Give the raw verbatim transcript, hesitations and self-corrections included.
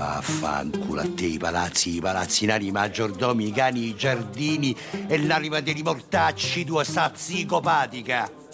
Vaffanculo a te, i palazzi, i palazzinari, i maggiordomi, i cani, i giardini e l'anima dei mortacci tua sta psicopatica.